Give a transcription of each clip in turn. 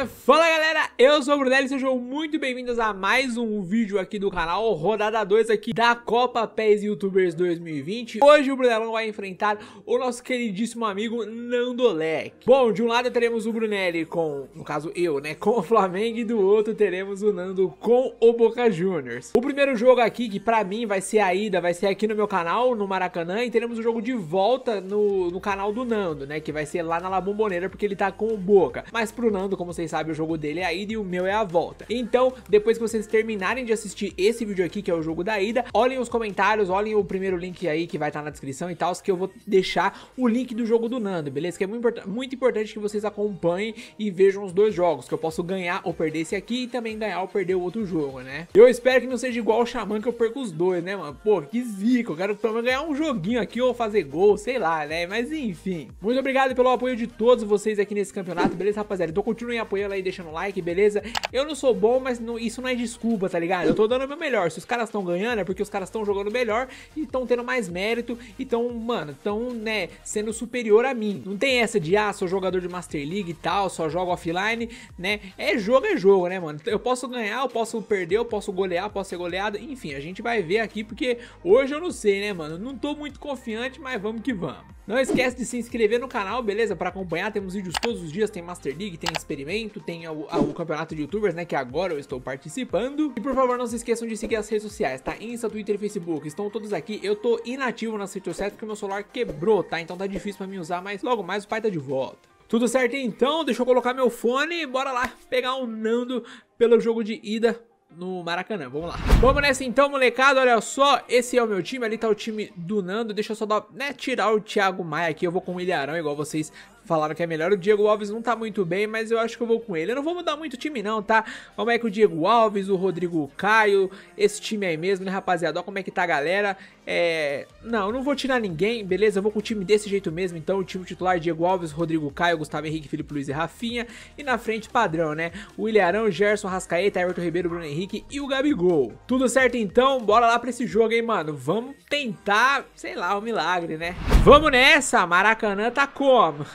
Fala galera, eu sou o Brunelli e sejam muito bem-vindos a mais um vídeo aqui do canal, rodada 2 aqui da Copa PES Youtubers 2020. Hoje o Brunelli vai enfrentar o nosso queridíssimo amigo Nandolek. Bom, de um lado teremos o Brunelli com, no caso eu, né, com o Flamengo, e do outro teremos o Nando com o Boca Juniors. O primeiro jogo aqui, que pra mim vai ser a ida, vai ser aqui no meu canal, no Maracanã, e teremos o jogo de volta no canal do Nando, né, que vai ser lá na La Bombonera, porque ele tá com o Boca. Mas pro Nando, como vocês sabem, o jogo dele é a ida e o meu é a volta. Então, depois que vocês terminarem de assistir esse vídeo aqui, que é o jogo da ida, olhem os comentários, olhem o primeiro link aí que vai estar na descrição e tal, que eu vou deixar o link do jogo do Nando, beleza? Que é muito importante que vocês acompanhem e vejam os dois jogos, que eu posso ganhar ou perder esse aqui e também ganhar ou perder o outro jogo, né? Eu espero que não seja igual o Xamã, que eu perco os dois, né, mano? Pô, que zica, eu quero pelo menos ganhar um joguinho aqui ou fazer gol, sei lá, né? Mas enfim, muito obrigado pelo apoio de todos vocês aqui nesse campeonato, beleza, rapaziada? Então continuem apoiando aí, deixando like, beleza? Eu não sou bom, mas isso não é desculpa, tá ligado? Eu tô dando o meu melhor. Se os caras estão ganhando é porque os caras estão jogando melhor e estão tendo mais mérito e estão, mano, estão, né, sendo superior a mim. Não tem essa de, sou jogador de Master League e tal, só jogo offline, né? É jogo, né, mano? Eu posso ganhar, eu posso perder, eu posso golear, posso ser goleado, enfim, a gente vai ver aqui, porque hoje eu não sei, né, mano? Não tô muito confiante, mas vamos que vamos. Não esquece de se inscrever no canal, beleza? Pra acompanhar, temos vídeos todos os dias, tem Master League, tem experimento, tem o campeonato de youtubers, né, que agora eu estou participando. E por favor, não se esqueçam de seguir as redes sociais, tá? Insta, Twitter e Facebook, estão todos aqui. Eu tô inativo nas redes sociais porque o meu celular quebrou, tá? Então tá difícil pra mim usar, mas logo mais o pai tá de volta. Tudo certo então? Deixa eu colocar meu fone e bora lá pegar o Nando pelo jogo de ida no Maracanã, vamos lá. Vamos nessa então, molecada, olha só, esse é o meu time, ali tá o time do Nando, deixa eu só dar, né, tirar o Thiago Maia aqui, eu vou com o Ilharão, igual vocês falaram que é melhor. O Diego Alves não tá muito bem, mas eu acho que eu vou com ele. Eu não vou mudar muito o time não, tá? Como é que o Diego Alves, o Rodrigo Caio, esse time aí mesmo, né, rapaziada? Olha como é que tá a galera. Não, eu não vou tirar ninguém, beleza? Eu vou com o time desse jeito mesmo, então o time titular: Diego Alves, Rodrigo Caio, Gustavo Henrique, Felipe Luiz e Rafinha. E na frente, padrão, né? O Ilharão, Gerson, Arrascaeta, Everton Ribeiro, Bruno Henrique e o Gabigol. Tudo certo então? Bora lá pra esse jogo, hein, mano? Vamos tentar, sei lá, um milagre, né? Vamos nessa! Maracanã tá como?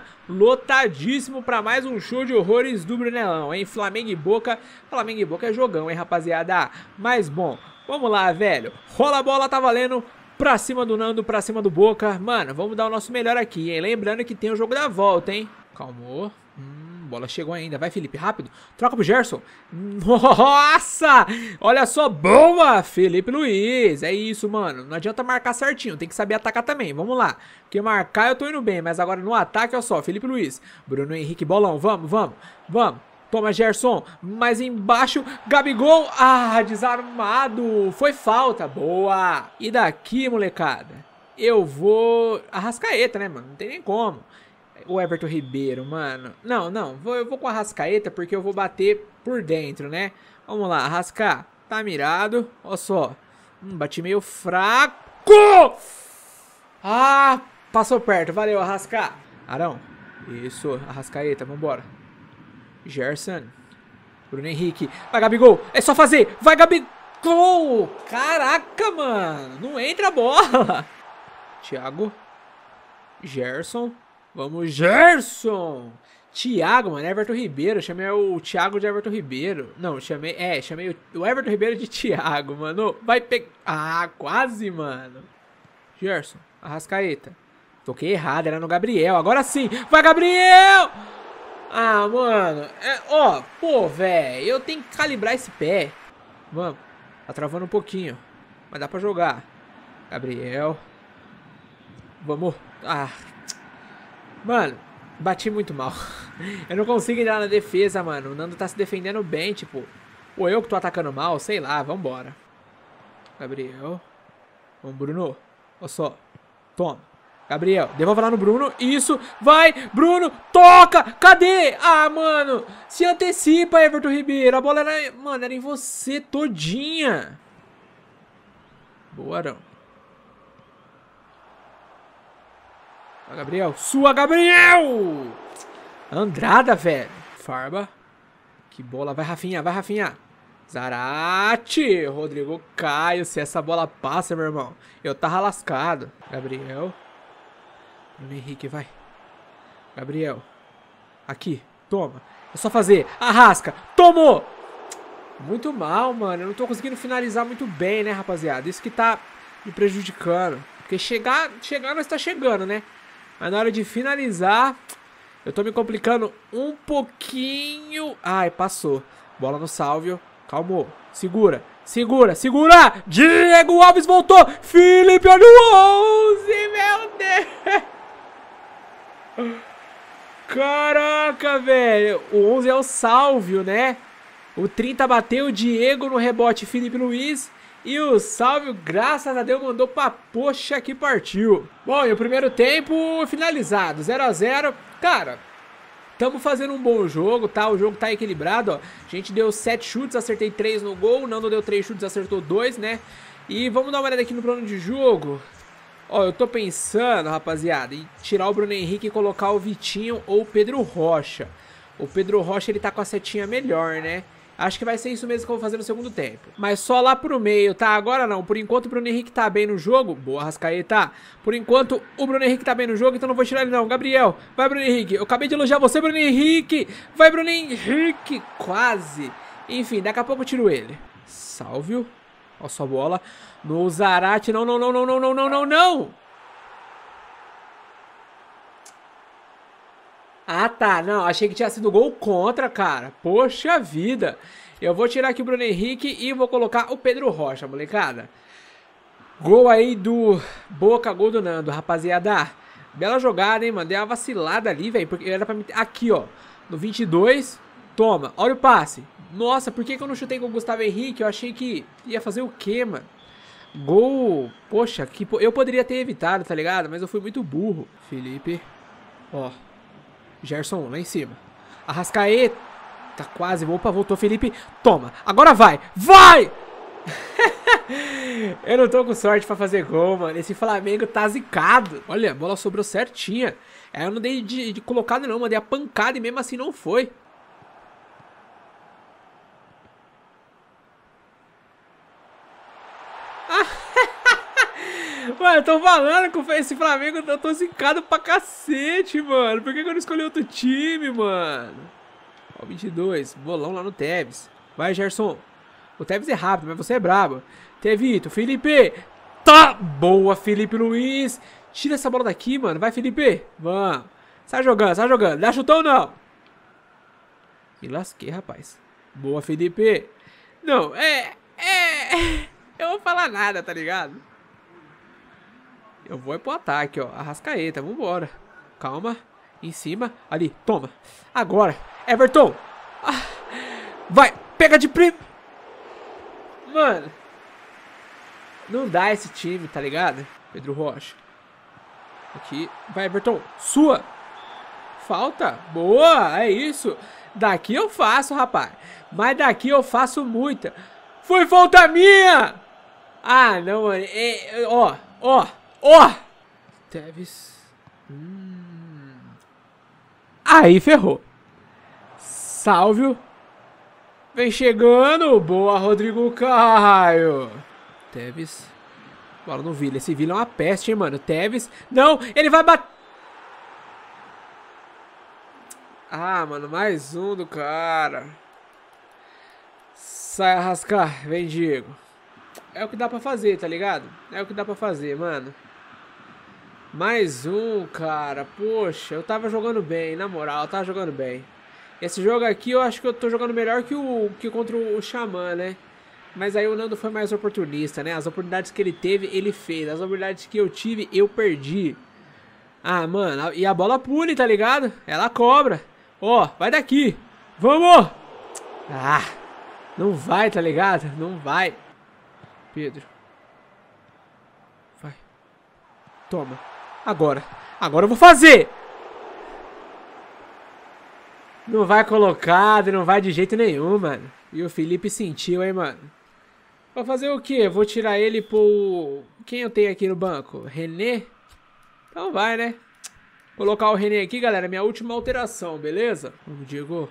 Lotadíssimo pra mais um show de horrores do Brunelão, hein? Flamengo e Boca é jogão, hein, rapaziada? Mas bom, vamos lá, velho. Rola a bola, tá valendo. Pra cima do Nando, pra cima do Boca. Mano, vamos dar o nosso melhor aqui, hein? Lembrando que tem o jogo da volta, hein? Calmou. Bola chegou ainda. Vai, Felipe, rápido. Troca pro Gerson. Nossa! Olha só, boa! Felipe Luiz. É isso, mano. Não adianta marcar certinho. Tem que saber atacar também. Vamos lá. Porque marcar eu tô indo bem. Mas agora no ataque, olha só. Felipe Luiz. Bruno Henrique, bolão. Vamos. Toma, Gerson. Mais embaixo. Gabigol. Desarmado. Foi falta. Boa. E daqui, molecada? Eu vou... Arrascaeta, né, mano? Não tem nem como. O Everton Ribeiro, mano. Não. Eu vou com a Arrascaeta porque eu vou bater por dentro, né? Vamos lá, Arrasca. Tá mirado. Olha só. Bati meio fraco. Passou perto. Valeu, Arrasca. Arão. Isso, Arrascaeta. Vambora. Gerson. Bruno Henrique. Vai, Gabigol. É só fazer. Vai, Gabigol. Caraca, mano. Não entra a bola. Thiago. Gerson. Vamos, Gerson! Thiago, mano, Everton Ribeiro. Chamei o Thiago de Everton Ribeiro. Não, chamei o Everton Ribeiro de Thiago, mano. Vai pegar. Quase, mano. Gerson, Arrascaeta. Toquei errado, era no Gabriel. Agora sim. Vai, Gabriel! Mano. Pô, velho. Eu tenho que calibrar esse pé. Vamos. Tá travando um pouquinho. Mas dá pra jogar. Gabriel. Vamos. Mano, bati muito mal. Eu não consigo entrar na defesa, mano. O Nando tá se defendendo bem, tipo... Ou eu que tô atacando mal, sei lá, vambora. Gabriel. Vamos, Bruno. Olha só. Toma. Gabriel, devolve lá no Bruno. Isso, vai, Bruno, toca. Cadê? Mano, se antecipa, Everton Ribeiro. A bola era, mano, era em você todinha. Boa, Arão. Gabriel, sua, Gabriel! Andrada, velho. Farba. Que bola, vai, Rafinha, Zarate, Rodrigo Caio. Se essa bola passa, meu irmão, eu tava lascado. Gabriel. Bruno Henrique, vai. Gabriel. Aqui, toma. É só fazer. Arrasca. Tomou. Muito mal, mano. Eu não tô conseguindo finalizar muito bem, né, rapaziada? Isso que tá me prejudicando. Porque chegar nós tá chegando, né? Mas na hora de finalizar, eu tô me complicando um pouquinho. Ai, passou. Bola no Sálvio. Calmou. Segura. Segura. Segura. Diego Alves voltou. Felipe, olha o 11. Meu Deus. Caraca, velho. O 11 é o Sálvio, né? O 30 bateu, o Diego no rebote, Felipe Luiz. E o Sálvio, graças a Deus, mandou pra poxa que partiu. Bom, e o primeiro tempo finalizado, 0 a 0. Cara, estamos fazendo um bom jogo, tá? O jogo tá equilibrado, ó. A gente deu 7 chutes, acertei 3 no gol. O Nando deu 3 chutes, acertou 2, né? E vamos dar uma olhada aqui no plano de jogo. Ó, eu tô pensando, rapaziada, em tirar o Bruno Henrique e colocar o Vitinho ou o Pedro Rocha. O Pedro Rocha, ele tá com a setinha melhor, né? Acho que vai ser isso mesmo que eu vou fazer no segundo tempo. Mas só lá pro meio, tá? Agora não. Por enquanto o Bruno Henrique tá bem no jogo. Boa, Arrascaeta. Por enquanto o Bruno Henrique tá bem no jogo, então não vou tirar ele não. Gabriel, vai Bruno Henrique. Eu acabei de elogiar você, Bruno Henrique. Vai Bruno Henrique. Quase. Enfim, daqui a pouco eu tiro ele. Sálvio. Ó só bola. No Zarate. Não, não, não, não, não, não, não, não, não. Ah, tá. Não, achei que tinha sido gol contra, cara. Poxa vida. Eu vou tirar aqui o Bruno Henrique e vou colocar o Pedro Rocha, molecada. Gol aí do Boca, gol do Nando, rapaziada. Bela jogada, hein, mano. Dei uma vacilada ali, velho. Porque era pra mim... Aqui, ó. No 22. Toma. Olha o passe. Nossa, por que eu não chutei com o Gustavo Henrique? Eu achei que ia fazer o quê, mano? Gol... Poxa, que eu poderia ter evitado, tá ligado? Mas eu fui muito burro. Felipe. Ó. Gerson lá em cima. Arrascaeta. Tá quase. Opa, voltou Felipe. Toma. Agora vai. Vai! Eu não tô com sorte pra fazer gol, mano. Esse Flamengo tá zicado. Olha, a bola sobrou certinha. Eu não dei de colocada não. Mandei a pancada e mesmo assim não foi. Mano, eu tô falando com esse Flamengo, eu tô zicado pra cacete, mano. Por que eu não escolhi outro time, mano? Ó, 22, bolão lá no Tevez. Vai, Gerson. O Tevez é rápido, mas você é brabo. Tevito, Felipe. Tá! Boa, Felipe Luiz. Tira essa bola daqui, mano. Vai, Felipe. Vamos. Sai jogando, sai jogando. Dá chutão, não. Me lasquei, rapaz. Boa, Felipe. Não, eu vou falar nada, tá ligado? Eu vou pro ataque, ó. Arrascaeta, vambora. Calma. Em cima. Ali, toma. Agora. Everton. Ah, vai. Pega de primo. Mano. Não dá esse time, tá ligado? Pedro Rocha. Aqui. Vai, Everton. Sua. Falta. Boa. É isso. Daqui eu faço, rapaz. Mas daqui eu faço muita. Foi falta minha. Ah, não, mano. Ó. Ó. Ó! Tevez. Aí ferrou. Sálvio. Vem chegando. Boa, Rodrigo Caio. Tevez. Bola no Vila. Esse Vila é uma peste, hein, mano. Tevez. Não, ele vai bater. Ah, mano, mais um do cara. Sai, Arrascar. Vem, Diego. É o que dá pra fazer, tá ligado? É o que dá pra fazer, mano. Mais um, cara. Poxa, eu tava jogando bem, na moral, eu tava jogando bem. Esse jogo aqui eu acho que eu tô jogando melhor que contra o Xamã, né? Mas aí o Nando foi mais oportunista, né? As oportunidades que ele teve, ele fez. As oportunidades que eu tive, eu perdi. Ah, mano, e a bola pune, tá ligado? Ela cobra. Ó, vai daqui. Vamos! Ah, não vai, tá ligado? Não vai. Pedro. Vai. Toma. Agora. Agora eu vou fazer. Não vai colocado, não vai de jeito nenhum, mano. E o Felipe sentiu, hein, mano. Vou fazer o quê? Vou tirar ele pro... Quem eu tenho aqui no banco? René? Então vai, né? Colocar o René aqui, galera. Minha última alteração, beleza? Vamos, Diego.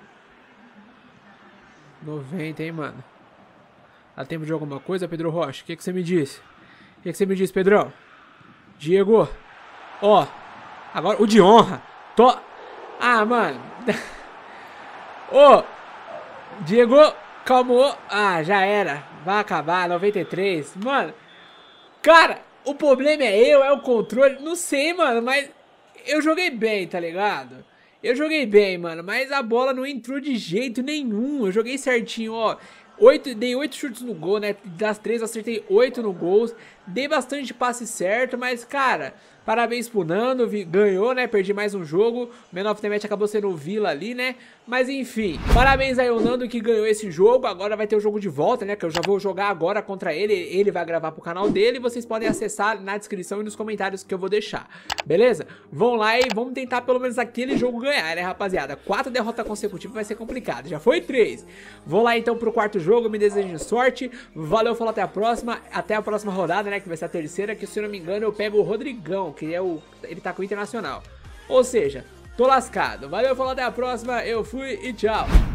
90, hein, mano. Dá tempo de alguma coisa, Pedro Rocha? O que você me disse? O que você me disse, Pedrão? Diego. Ó. Agora, o de honra. Ah, mano. Ô, Diego, calmou. Ah, já era. Vai acabar, 93. Mano, cara, o problema é o controle. Não sei, mano, mas eu joguei bem, tá ligado? Eu joguei bem, mano, mas a bola não entrou de jeito nenhum. Eu joguei certinho, ó. Dei 8 chutes no gol, né? Das 3 acertei 8 no gol. Dei bastante passe certo, mas, cara, parabéns pro Nando, ganhou, né? Perdi mais um jogo. O Man of the Match acabou sendo o Vila ali, né? Mas enfim, parabéns aí ao Nando que ganhou esse jogo. Agora vai ter o jogo de volta, né? Que eu já vou jogar agora contra ele. Ele vai gravar pro canal dele. E vocês podem acessar na descrição e nos comentários que eu vou deixar. Beleza? Vão lá e vamos tentar pelo menos aquele jogo ganhar, né, rapaziada? 4 derrotas consecutivas vai ser complicado. Já foi 3. Vou lá então pro quarto jogo. Me desejo sorte. Valeu, falou, até a próxima. Até a próxima rodada, né? Que vai ser a terceira. Que se eu não me engano eu pego o Rodrigão, que é ele tá com o Internacional. Ou seja, tô lascado. Valeu, falou, até a próxima. Eu fui e tchau.